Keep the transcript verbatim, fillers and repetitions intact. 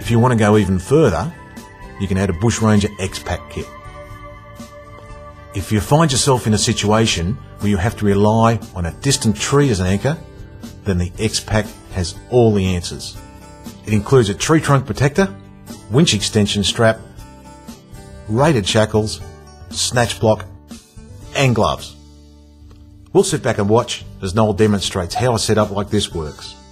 If you want to go even further, you can add a Bushranger X-Pack kit. If you find yourself in a situation where you have to rely on a distant tree as an anchor, then the X-Pack has all the answers. It includes a tree trunk protector, winch extension strap, rated shackles, snatch block and gloves. We'll sit back and watch as Noel demonstrates how a setup like this works.